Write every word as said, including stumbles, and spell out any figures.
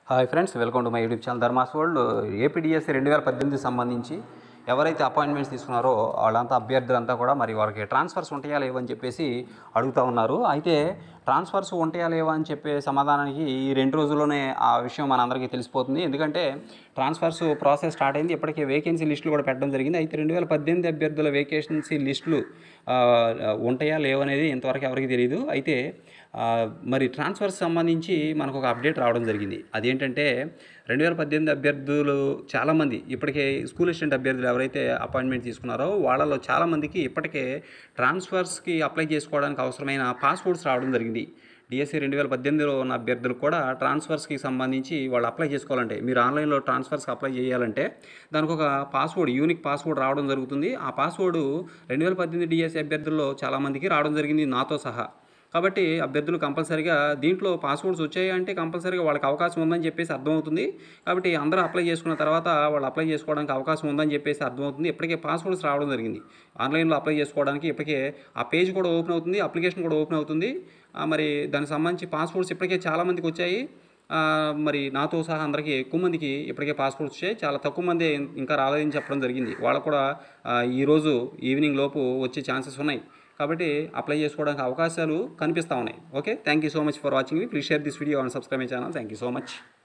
Hi friends, welcome to my YouTube channel Dharma's world. APDSC రెండు వేల పద్దెనిమిదికి సంబంధించి ఎవరైతే అపాయింట్మెంట్స్ తీసుకున్నారో వాళ్ళంతా అభ్యర్థులంతా కూడా మరి వాళ్ళకి ట్రాన్స్ఫర్స్ ఉంటాయా లేవని చెప్పేసి అడుగుతూ ఉన్నారు. అయితే ట్రాన్స్ఫర్స్ ఉంటాయా లేవా అని చెప్పే సమాధానానికి ఈ రెండు రోజుల్లోనే ఆ విషయం మనందరికీ తెలిసిపోతుంది. ఎందుకంటే ట్రాన్స్ఫర్స్ ప్రాసెస్ స్టార్ట్ అయింది. ఇప్పటికే వేకెన్సీ లిస్టులు కూడా పెట్టడం జరిగింది. అయితే రెండు వేల పద్దెనిమిది అభ్యర్థుల వేకెన్సీ లిస్టులు ఉంటాయా లేవనేది ఇంతవరకు ఎవరికి తెలియదు. అయితే మరి ట్రాన్స్ఫర్స్ సంబంధించి మనకు ఒక అప్డేట్ రావడం జరిగింది. అదేంటంటే రెండు వేల పద్దెనిమిది అభ్యర్థులు చాలామంది ఇప్పటికే స్కూల్ అసిస్టెంట్ అభ్యర్థులు ఎవరైతే అపాయింట్మెంట్ తీసుకున్నారో వాళ్ళలో చాలామందికి ఇప్పటికే ట్రాన్స్ఫర్స్కి అప్లై చేసుకోవడానికి అవసరమైన పాస్పోర్ట్స్ రావడం జరిగింది. డిఎస్సి రెండు వేల పద్దెనిమిదిలో ఉన్న అభ్యర్థులు కూడా ట్రాన్స్ఫర్స్కి సంబంధించి వాళ్ళు అప్లై చేసుకోవాలంటే, మీరు ఆన్లైన్లో ట్రాన్స్ఫర్స్కి అప్లై చేయాలంటే దానికి ఒక పాస్వర్డ్, యూనిక్ పాస్వర్డ్ రావడం జరుగుతుంది. ఆ పాస్వర్డ్ రెండు వేల పద్దెనిమిది డిఎస్సి అభ్యర్థుల్లో చాలామందికి రావడం జరిగింది, నాతో సహా. కాబట్టి అభ్యర్థులు కంపల్సరీగా దీంట్లో పాస్వర్డ్స్ వచ్చాయి అంటే కంపల్సరీగా వాళ్ళకి అవకాశం ఉందని చెప్పేసి అర్థమవుతుంది. కాబట్టి అందరూ అప్లై చేసుకున్న తర్వాత వాళ్ళు అప్లై చేసుకోవడానికి అవకాశం ఉందని చెప్పేసి అర్థమవుతుంది. ఇప్పటికే పాస్వర్డ్స్ రావడం జరిగింది. ఆన్లైన్లో అప్లై చేసుకోవడానికి ఇప్పటికే ఆ పేజ్ కూడా ఓపెన్ అవుతుంది, అప్లికేషన్ కూడా ఓపెన్ అవుతుంది. మరి దానికి సంబంధించి పాస్వర్డ్స్ ఇప్పటికే చాలామందికి వచ్చాయి. మరి నాతో సహా అందరికీ ఎక్కువ మందికి ఇప్పటికే పాస్పోర్ట్స్ వచ్చాయి. చాలా తక్కువ మంది ఇంకా రాలేదని చెప్పడం జరిగింది. వాళ్ళకు కూడా ఈరోజు ఈవినింగ్ లోపు వచ్చే ఛాన్సెస్ ఉన్నాయి. కాబట్టి అప్లై చేసుకోవడానికి అవకాశాలు కనిపిస్తూ ఉన్నాయి. Okay, thank you so much for watching. Please share this video and subscribe my channel. Thank you so much.